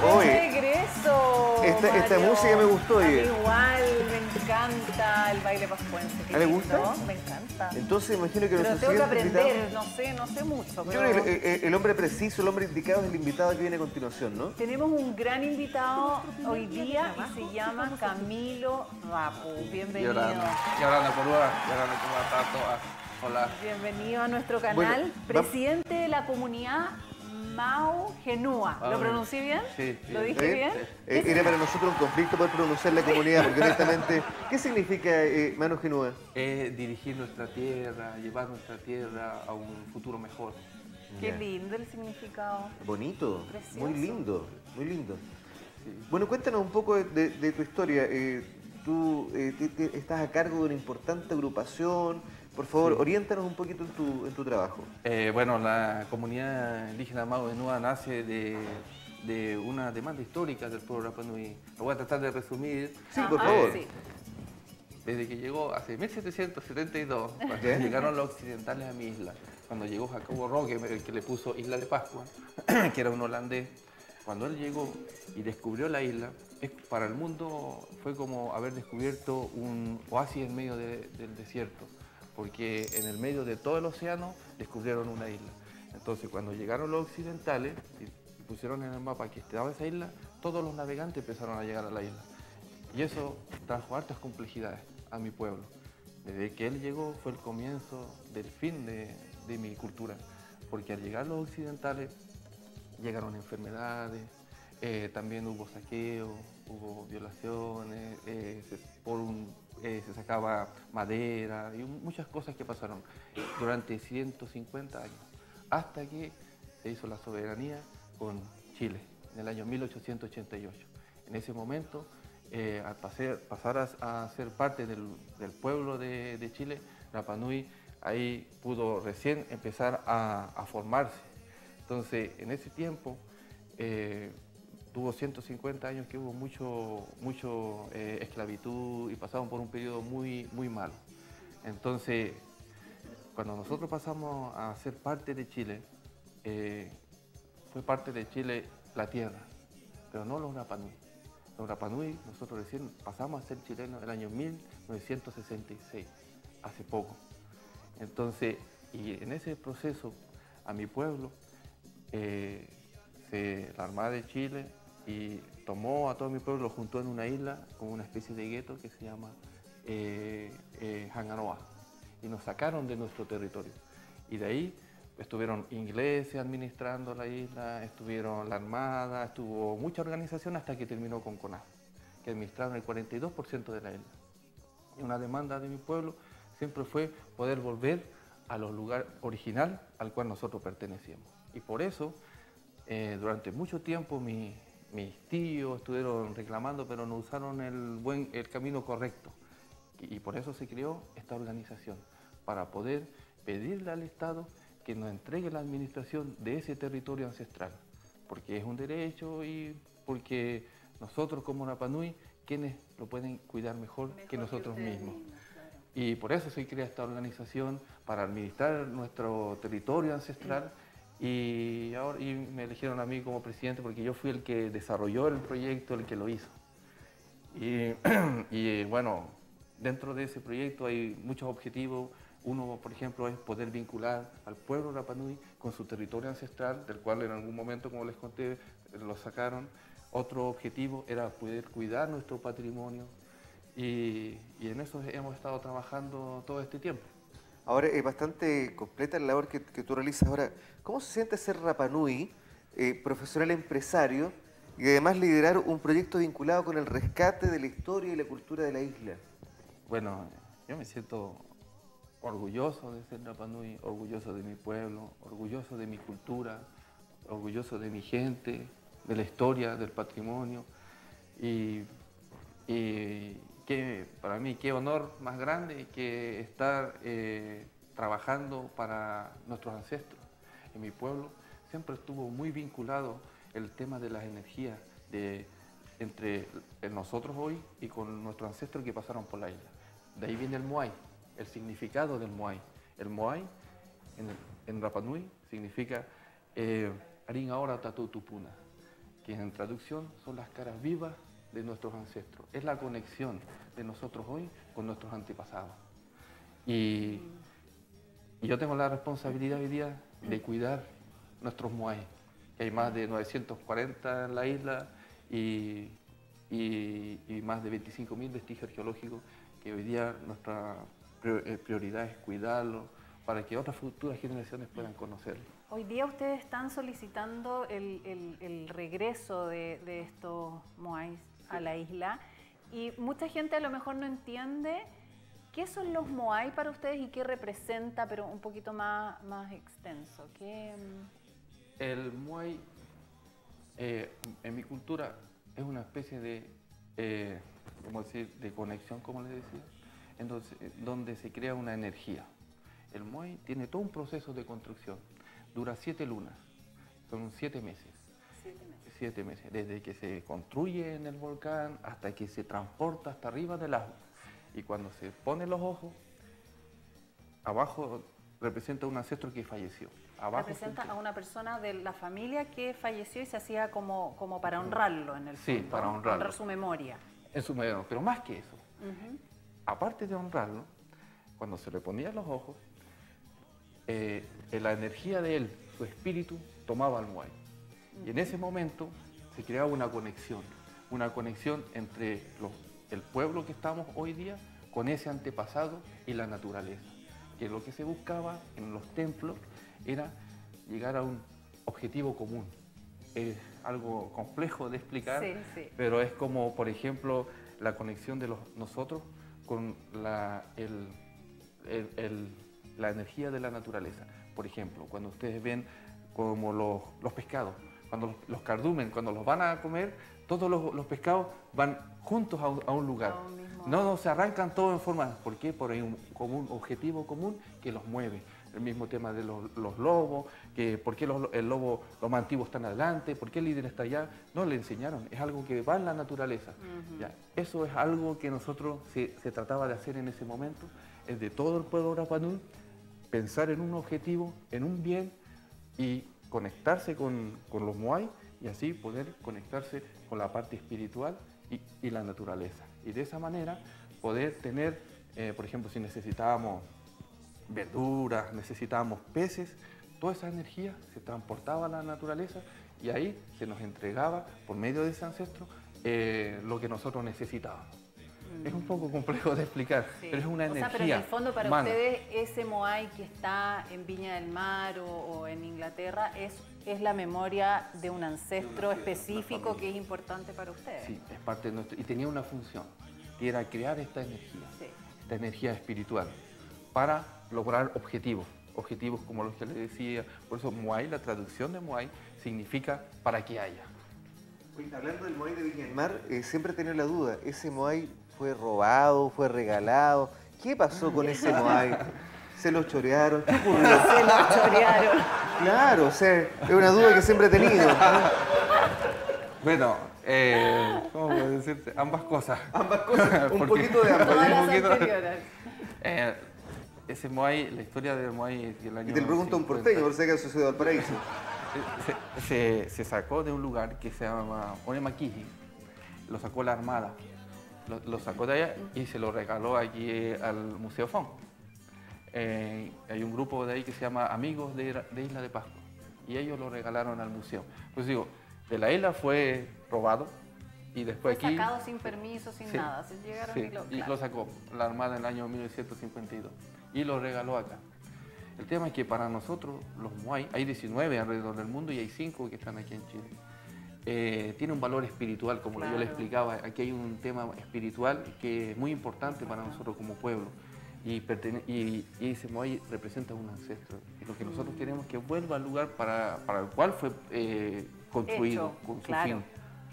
Oye, regreso! esta Mario. música me gustó. A mí Oye. igual, me encanta el baile pascuense. Qué ¿Ah, le lindo, gusta? Me encanta. Entonces imagino que Pero nuestro tengo que siguiente aprender, invitado... no sé mucho. Yo Pero creo que el hombre preciso, el hombre indicado es el invitado que viene a continuación, ¿no? tenemos un gran invitado hoy día y se llama Camilo Rapu. Bienvenido. Yorana Corúa, Yorana Corúa, hola. Bienvenido a nuestro canal. Bueno, presidente de la comunidad Mau Genúa. ¿Lo pronuncié bien? Sí. ¿Lo dije bien? Era para nosotros un conflicto poder pronunciar la comunidad, porque honestamente, ¿qué significa Mano Genúa? Dirigir nuestra tierra, llevar nuestra tierra a un futuro mejor. Qué Ya. lindo el significado. Bonito, Precioso. muy lindo, muy lindo. Sí. Bueno, cuéntanos un poco de tu historia. Tú estás a cargo de una importante agrupación. Por favor, Sí. oriéntanos un poquito en tu trabajo. Bueno, la comunidad indígena Mau Genúa nace de una demanda histórica del pueblo Rapa Nui. Lo voy a tratar de resumir. Sí, por Ajá, favor. sí. Desde que llegó hace 1772, cuando ¿Ya? llegaron los occidentales a mi isla, cuando llegó Jacobo Roque, el que le puso Isla de Pascua, que era un holandés, cuando él llegó y descubrió la isla, para el mundo fue como haber descubierto un oasis en medio del desierto, porque en el medio de todo el océano descubrieron una isla. Entonces, cuando llegaron los occidentales y pusieron en el mapa que estaba esa isla, todos los navegantes empezaron a llegar a la isla. Y eso trajo hartas complejidades a mi pueblo. Desde que él llegó fue el comienzo del fin de mi cultura, porque al llegar los occidentales llegaron enfermedades, también hubo saqueo, hubo violaciones, se sacaba madera y muchas cosas que pasaron durante 150 años, hasta que se hizo la soberanía con Chile en el año 1888. En ese momento, al pasar a ser parte del pueblo de Chile, Rapa Nui ahí pudo recién empezar a formarse. Entonces, en ese tiempo, tuvo 150 años que hubo mucho esclavitud y pasaron por un periodo muy malo. Entonces, cuando nosotros pasamos a ser parte de Chile, fue parte de Chile la tierra, pero no los Rapa Nui. Los Rapa Nui, nosotros recién pasamos a ser chilenos el año 1966, hace poco. Entonces, y en ese proceso, a mi pueblo, la Armada de Chile y tomó a todo mi pueblo, lo juntó en una isla, como una especie de gueto que se llama Hanganoa, y nos sacaron de nuestro territorio. Y de ahí estuvieron ingleses administrando la isla, estuvieron la Armada, estuvo mucha organización hasta que terminó con CONAF, que administraron el 42% de la isla. Y una demanda de mi pueblo siempre fue poder volver a los lugares original al cual nosotros pertenecíamos. Y por eso, durante mucho tiempo, mis tíos estuvieron reclamando, pero no usaron el camino correcto. Y por eso se creó esta organización, para poder pedirle al Estado que nos entregue la administración de ese territorio ancestral, porque es un derecho y porque nosotros como Rapa Nui, quienes lo pueden cuidar mejor que nosotros mismos. Y por eso se crea esta organización para administrar nuestro territorio ancestral y me eligieron a mí como presidente porque yo fui el que desarrolló el proyecto, el que lo hizo. Y bueno, dentro de ese proyecto hay muchos objetivos. Uno, por ejemplo, es poder vincular al pueblo Rapa Nui con su territorio ancestral, del cual en algún momento, como les conté, lo sacaron. Otro objetivo era poder cuidar nuestro patrimonio y en eso hemos estado trabajando todo este tiempo. Ahora es bastante completa la labor que tú realizas. Ahora, ¿cómo se siente ser Rapa Nui, profesional empresario, y además liderar un proyecto vinculado con el rescate de la historia y la cultura de la isla? Bueno, yo me siento orgulloso de ser Rapa Nui, orgulloso de mi pueblo, orgulloso de mi cultura, orgulloso de mi gente, de la historia, del patrimonio. Y que para mí, qué honor más grande que estar trabajando para nuestros ancestros. En mi pueblo siempre estuvo muy vinculado el tema de las energías entre nosotros hoy y con nuestros ancestros que pasaron por la isla. De ahí viene el Moai, el significado del Moai. El Moai en Rapa Nui significa Arin ahora tatu tupuna. que en traducción son las caras vivas de nuestros ancestros. Es la conexión de nosotros hoy con nuestros antepasados. Y yo tengo la responsabilidad hoy día de cuidar nuestros moai, que hay más de 940 en la isla y más de 25.000 vestigios arqueológicos, que hoy día nuestra prioridad es cuidarlos para que otras futuras generaciones puedan conocerlos. Hoy día ustedes están solicitando el regreso de estos moais a la isla, y mucha gente a lo mejor no entiende qué son los moai para ustedes y qué representa, pero un poquito más extenso. El moai, en mi cultura, es una especie de, ¿cómo decir?, de conexión, como les decía, donde se crea una energía. El moai tiene todo un proceso de construcción. Dura 7 lunas, son 7 meses. 7 meses, desde que se construye en el volcán hasta que se transporta hasta arriba del agua. Y cuando se ponen los ojos, abajo representa un ancestro que falleció. Abajo representa a una persona de la familia que falleció y se hacía como para honrarlo en el fondo. Sí, para honrarlo. Honrar su memoria. En su memoria, pero más que eso. Aparte de honrarlo, cuando se le ponían los ojos, la energía de él, su espíritu, tomaba al moai. Y en ese momento se creaba una conexión entre el pueblo que estamos hoy día con ese antepasado y la naturaleza. Que lo que se buscaba en los templos era llegar a un objetivo común. Es algo complejo de explicar, pero es como, por ejemplo, la conexión de nosotros con la energía de la naturaleza. Por ejemplo, cuando ustedes ven como los pescados, cuando los cardumen, cuando los van a comer, todos los pescados van juntos a un lugar. No se arrancan todos en forma. ¿Por qué? Porque hay un objetivo común que los mueve. El mismo tema de los lobos, que por qué el lobo, los más antiguos están adelante, por qué el líder está allá. No, le enseñaron, es algo que va en la naturaleza. Ya, eso es algo que nosotros se trataba de hacer en ese momento, es de todo el pueblo Rapa Nui, pensar en un objetivo, en un bien y conectarse con los moai y así poder conectarse con la parte espiritual y la naturaleza. Y de esa manera poder tener, por ejemplo, si necesitábamos verduras, necesitábamos peces, toda esa energía se transportaba a la naturaleza y ahí se nos entregaba por medio de ese ancestro lo que nosotros necesitábamos. Es un poco complejo de explicar, pero es una energía. Pero en el fondo para humana. ustedes ese moai que está en Viña del Mar o en Inglaterra es la memoria de un ancestro específico que es importante para ustedes. Sí, es parte de nuestro, y tenía una función, que era crear esta energía espiritual, para lograr objetivos como los que les decía. Por eso moai, la traducción de moai, significa para que haya. Oye, hablando del moai de Viña del Mar, siempre he tenido la duda, ¿ese moai fue robado, fue regalado? ¿Qué pasó con ese moai? ¿Se lo chorearon? ¿Qué ocurrió? Se lo chorearon. Claro, o sea, es una duda que siempre he tenido. Bueno, ¿cómo puedo decirte? Ambas cosas. Ambas cosas, un poquito de ambas. Todas las anteriores. Ese moai, la historia del moai del año Y te lo pregunto a un 50, porteño, por si acaso soy de Valparaíso. se sacó de un lugar que se llama Onemaquiji, lo sacó la Armada, lo sacó de allá y se lo regaló aquí al Museo Fon. Hay un grupo de ahí que se llama Amigos de Isla de Pascua y ellos lo regalaron al museo. Pues digo, de la isla fue robado y después fue aquí... sacado sin permiso, sin nada, se llegaron y lo sacó la Armada en el año 1952 y lo regaló acá. El tema es que para nosotros, los moai, hay 19 alrededor del mundo y hay 5 que están aquí en Chile. Tiene un valor espiritual, como yo le explicaba. Aquí hay un tema espiritual que es muy importante para nosotros como pueblo. Y ese moai representa un ancestro. Y lo que nosotros queremos es que vuelva al lugar para el cual fue construido, con su fin.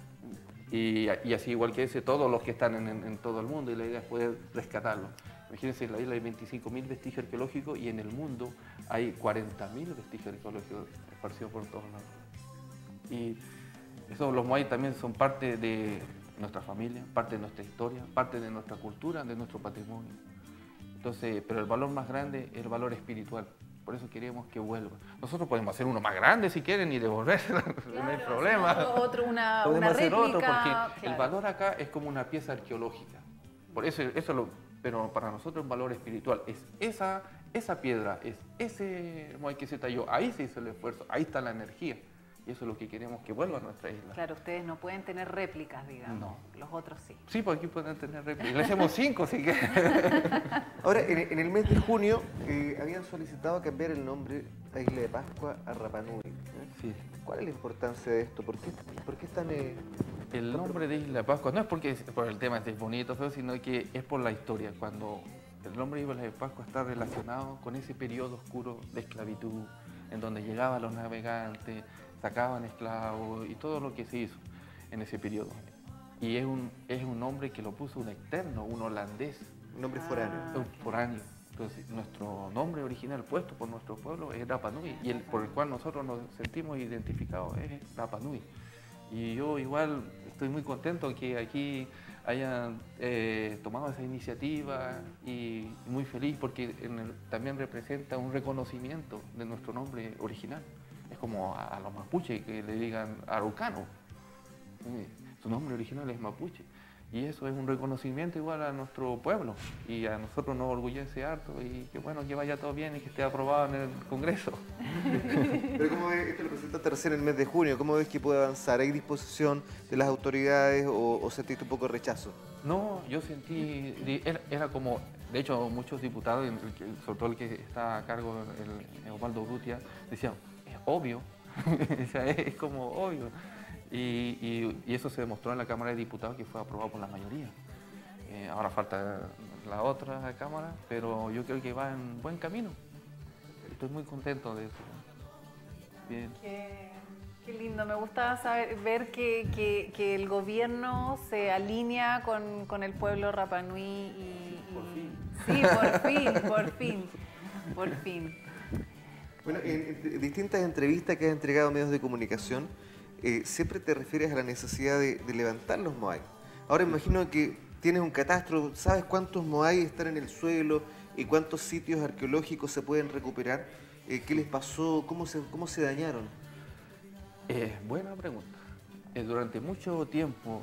Y así igual que ese, todos los que están en todo el mundo, y la idea es poder rescatarlo. Imagínense, en la isla hay 25.000 vestigios arqueológicos y en el mundo hay 40.000 vestigios arqueológicos esparcidos por todos lados. Y los moai también son parte de nuestra familia, parte de nuestra historia, parte de nuestra cultura, de nuestro patrimonio. Entonces, pero el valor más grande es el valor espiritual, por eso queremos que vuelva. Nosotros podemos hacer uno más grande si quieren y devolverlo, no hay problema. Una Podemos hacer réplica, otro porque el claro. valor acá es como una pieza arqueológica. Por eso pero para nosotros el valor espiritual es esa piedra, es ese Moai que se talló, ahí se hizo el esfuerzo, ahí está la energía. Y eso es lo que queremos que vuelva a nuestra isla. Claro, ustedes no pueden tener réplicas, digamos. No. Los otros sí. Sí, pues aquí pueden tener réplicas. Le hacemos 5 si quieren. Ahora, en el mes de junio habían solicitado cambiar el nombre a Isla de Pascua a Rapa Nui. Sí. ¿Cuál es la importancia de esto? ¿Por qué están...? El nombre de Isla de Pascua no es porque por el tema este es bonito, feo, sino que es por la historia. Cuando el nombre de Isla de Pascua está relacionado con ese periodo oscuro de esclavitud, en donde llegaban los navegantes, sacaban esclavos y todo lo que se hizo en ese periodo. Y es un nombre que lo puso un externo, un holandés. Un nombre foráneo. Un foráneo. Entonces, nuestro nombre original puesto por nuestro pueblo es Rapa Nui, y por el cual nosotros nos sentimos identificados es Rapa Nui. Y yo igual estoy muy contento que aquí hayan tomado esa iniciativa y muy feliz porque también representa un reconocimiento de nuestro nombre original. Es como a los mapuches que le digan araucano. Su nombre original es mapuche. Y eso es un reconocimiento igual a nuestro pueblo. Y a nosotros nos orgullece harto. Y que bueno, que vaya todo bien y que esté aprobado en el Congreso. Pero ¿cómo ves? Esto lo presentaste recién en el mes de junio. ¿Cómo ves que puede avanzar? ¿Hay disposición de las autoridades o sentiste un poco de rechazo? No, yo sentí, era como, de hecho muchos diputados, sobre todo el que está a cargo, el Osvaldo Urrutia, decían, es obvio, o sea, es como obvio. Y eso se demostró en la Cámara de Diputados que fue aprobado por la mayoría. Ahora falta la otra Cámara, pero yo creo que va en buen camino. Estoy muy contento de eso. Bien. Qué lindo, me gusta ver que el gobierno se alinea con el pueblo Rapa Nui Por fin. Sí, por fin. Bueno, en distintas entrevistas que has entregado a medios de comunicación, siempre te refieres a la necesidad de levantar los moai. Ahora imagino que tienes un catastro, ¿sabes cuántos moai están en el suelo y cuántos sitios arqueológicos se pueden recuperar? ¿Qué les pasó? ¿Cómo se dañaron? Buena pregunta. Durante mucho tiempo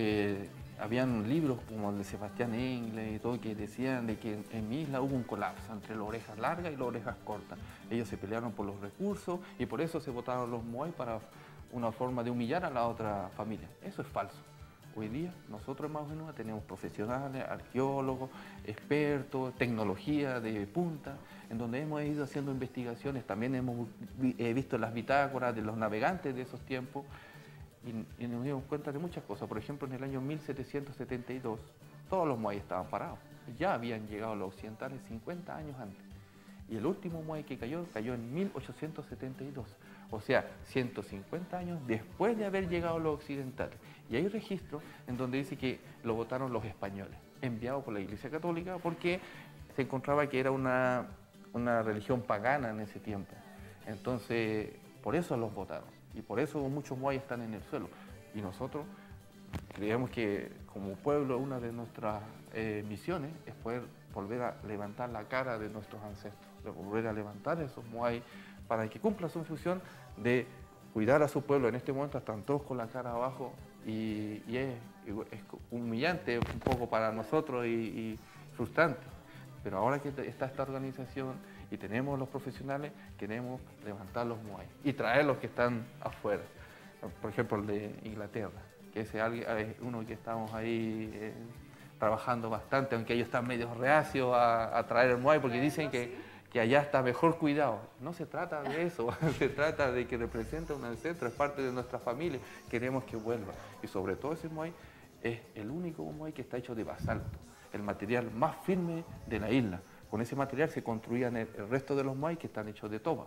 habían libros como el de Sebastián Engle y todo que decían de que en mi isla hubo un colapso entre las orejas largas y las orejas cortas. Ellos se pelearon por los recursos y por eso se votaron los moai para una forma de humillar a la otra familia. Eso es falso. Hoy día nosotros en Maujenúa tenemos profesionales, arqueólogos, expertos, tecnología de punta, en donde hemos ido haciendo investigaciones, también hemos visto las bitácoras de los navegantes de esos tiempos y nos dimos cuenta de muchas cosas. Por ejemplo, en el año 1772 todos los moai estaban parados, ya habían llegado los occidentales 50 años antes y el último moai que cayó en 1872. O sea, 150 años después de haber llegado los occidentales. Y hay registros en donde dice que lo votaron los españoles, enviados por la Iglesia Católica, porque se encontraba que era una religión pagana en ese tiempo. Entonces, por eso los votaron. Y por eso muchos moai están en el suelo. Y nosotros creemos que como pueblo una de nuestras misiones es poder volver a levantar la cara de nuestros ancestros, de volver a levantar esos moai para que cumpla su función de cuidar a su pueblo. En este momento están todos con la cara abajo y es humillante un poco para nosotros y frustrante. Pero ahora que está esta organización y tenemos los profesionales, queremos levantar los moai y traer los que están afuera. Por ejemplo, el de Inglaterra, que es uno que estamos ahí trabajando bastante, aunque ellos están medio reacios a traer el moai porque dicen que allá está mejor cuidado. No se trata de eso, se trata de que representa un ancestro, es parte de nuestra familia, queremos que vuelva. Y sobre todo ese moai es el único moai que está hecho de basalto, el material más firme de la isla. Con ese material se construían el resto de los moai que están hechos de toba.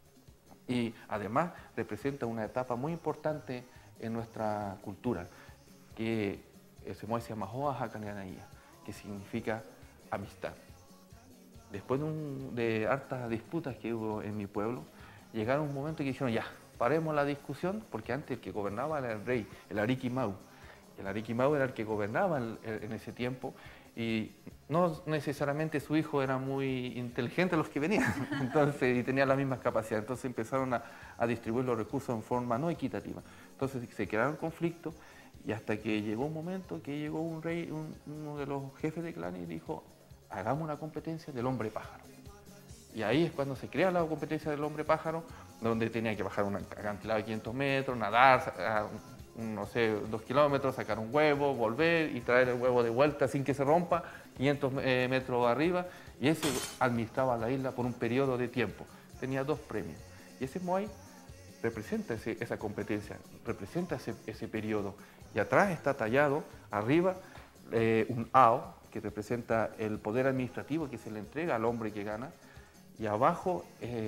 Y además representa una etapa muy importante en nuestra cultura, que ese moai se llama Hoa Hakanyanaya, que significa amistad. Después de hartas disputas que hubo en mi pueblo, llegaron un momento que dijeron, ya, paremos la discusión, porque antes el que gobernaba era el rey, el Ariquimau. El Ariquimau era el que gobernaba en ese tiempo, y no necesariamente su hijo era muy inteligente los que venían, entonces, y tenía las mismas capacidades, entonces empezaron a distribuir los recursos en forma no equitativa. Entonces se crearon conflictos y hasta que llegó un momento que llegó un rey, uno de los jefes de clanes y dijo, hagamos una competencia del hombre pájaro. Y ahí es cuando se crea la competencia del hombre pájaro, donde tenía que bajar un acantilado de 500 metros, nadar, no sé, 2 kilómetros, sacar un huevo, volver y traer el huevo de vuelta sin que se rompa, 500 metros arriba, y ese administraba la isla por un periodo de tiempo. Tenía 2 premios. Y ese Moai representa esa competencia, representa ese periodo. Y atrás está tallado, arriba, un ao, que representa el poder administrativo que se le entrega al hombre que gana, y abajo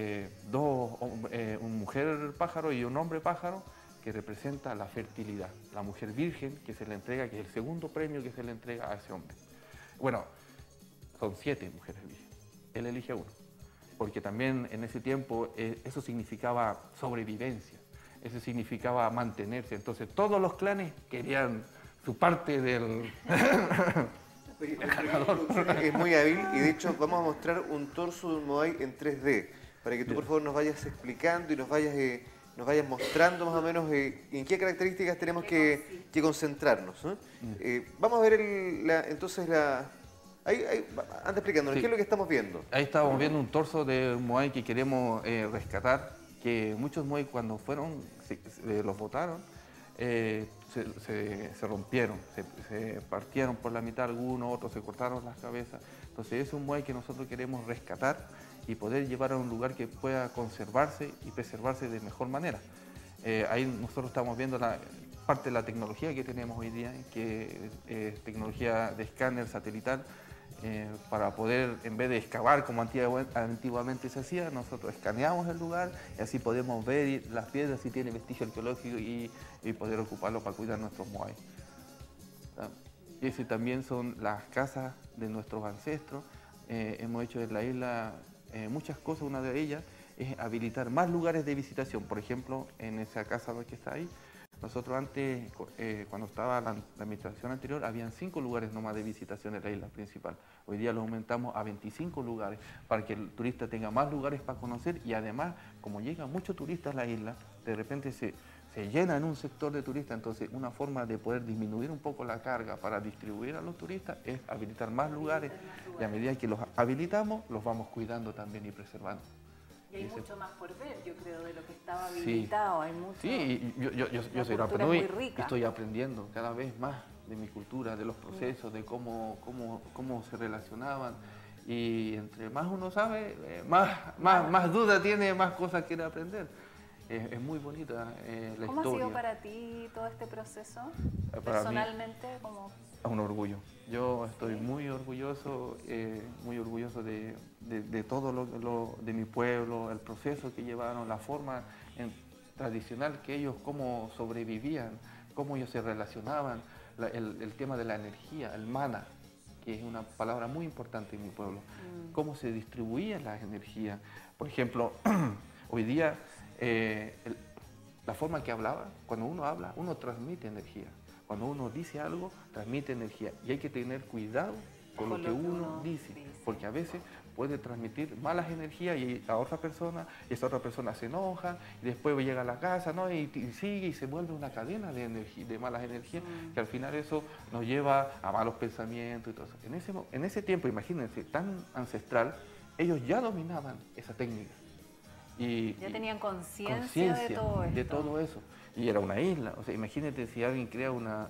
una mujer pájaro y un hombre pájaro, que representa la fertilidad, la mujer virgen que se le entrega, que es el segundo premio que se le entrega a ese hombre. Bueno, son 7 mujeres vírgenes, él elige a 1, porque también en ese tiempo eso significaba sobrevivencia, eso significaba mantenerse, entonces todos los clanes querían su parte del... Es muy hábil y de hecho vamos a mostrar un torso de un Moai en 3D, para que tú por favor nos vayas explicando y nos vayas mostrando más o menos en qué características tenemos que concentrarnos. Vamos a ver anda explicándonos, sí. ¿Qué es lo que estamos viendo? Ahí estábamos viendo un torso de un Moai que queremos rescatar, que muchos Moai cuando fueron, los botaron, se rompieron, se partieron por la mitad algunos, otros se cortaron las cabezas. Entonces es un Moai que nosotros queremos rescatar y poder llevar a un lugar que pueda conservarse y preservarse de mejor manera. Ahí nosotros estamos viendo parte de la tecnología que tenemos hoy día, que es tecnología de escáner satelital, para poder, en vez de excavar como antiguamente se hacía, nosotros escaneamos el lugar y así podemos ver las piedras si tienen vestigio arqueológico y poder ocuparlo para cuidar nuestros Moai. Y ese también son las casas de nuestros ancestros. Hemos hecho en la isla muchas cosas, una de ellas es habilitar más lugares de visitación. Por ejemplo, en esa casa que está ahí, nosotros antes, cuando estaba la administración anterior, habían 5 lugares nomás de visitación en la isla principal. Hoy día lo aumentamos a 25 lugares para que el turista tenga más lugares para conocer y además, como llegan muchos turistas a la isla, de repente se llena en un sector de turistas, entonces una forma de poder disminuir un poco la carga para distribuir a los turistas es habilitar más lugares y a medida que los habilitamos, los vamos cuidando también y preservando. Y hay mucho más por ver, yo creo, de lo que estaba habilitado. Sí, hay mucho, sí, yo soy Rapa Nui y estoy aprendiendo cada vez más de mi cultura, de los procesos, de cómo se relacionaban. Y entre más uno sabe, más duda tiene, más cosas quiere aprender. Es muy bonita la historia. ¿Cómo ha sido para ti todo este proceso? Para Personalmente, mí, como... es un orgullo. Yo estoy muy orgulloso de todo de mi pueblo, el proceso que llevaron, la forma tradicional que ellos, cómo sobrevivían, cómo ellos se relacionaban, el tema de la energía, el mana, que es una palabra muy importante en mi pueblo, cómo se distribuían las energías. Por ejemplo, hoy día, la forma que hablaba, cuando uno habla, uno transmite energía. Cuando uno dice algo, transmite energía. Y hay que tener cuidado con lo que uno dice, porque a veces puede transmitir malas energías y a otra persona, y esa otra persona se enoja, y después llega a la casa, ¿no? y sigue y se vuelve una cadena de energía, de malas energías, que al final eso nos lleva a malos pensamientos y todo eso. En ese tiempo, imagínense, tan ancestral, ellos ya dominaban esa técnica. Ya tenían conciencia de todo eso. Y era una isla. O sea, imagínate si alguien crea una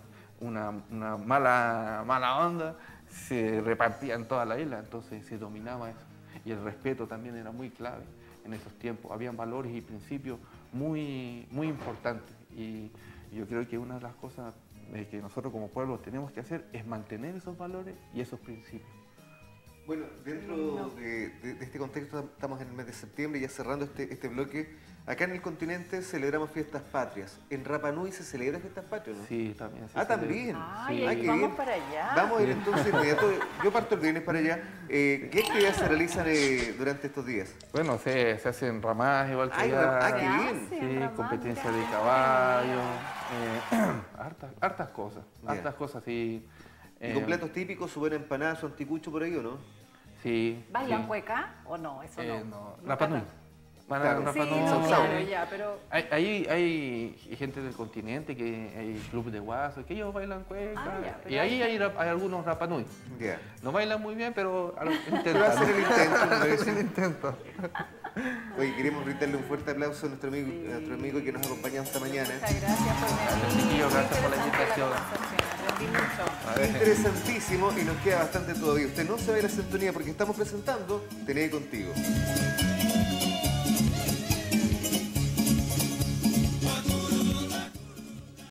mala onda, se repartía en toda la isla, entonces se dominaba eso. Y el respeto también era muy clave en esos tiempos. Habían valores y principios muy importantes. Y yo creo que una de las cosas que nosotros como pueblo tenemos que hacer es mantener esos valores y esos principios. Bueno, dentro de este contexto estamos en el mes de septiembre, ya cerrando este bloque. Acá en el continente celebramos fiestas patrias. ¿En Rapa Nui se celebran fiestas patrias, no? Sí, también. También. Ay, qué vamos bien. para allá. Vamos a ir entonces inmediato. Yo parto el viernes para allá. ¿Qué actividades se realizan durante estos días? Bueno, se hacen ramadas igual que allá. ¡Qué bien! Sí, competencia de caballo, hartas cosas, sí. ¿Y con platos típicos, su buena empanada, su anticucho por ahí o no? Sí. ¿Bailan sí. cueca o no? Eso no. No, Nunca Rapa Nui. tanto. Van a Claro. Rapa Sí, Nui. no, Sao claro, Sao. ya, pero... Hay gente del continente, que hay club de guasos, que ellos bailan cueca. Ah, ya, pero y ahí hay- hay algunos Rapa Nui. Ya. No bailan muy bien, pero Pero intentan. hacen el intento, me parece. El intento. Oye, queremos brindarle un fuerte aplauso a nuestro amigo que nos ha acompañado esta mañana. Muchas gracias por venir. chiquillos, Muy gracias por la interesante invitación. conversación, aprendí mucho. Interesantísimo y nos queda bastante todavía. Usted no se ve la sintonía porque estamos presentando TNE Contigo.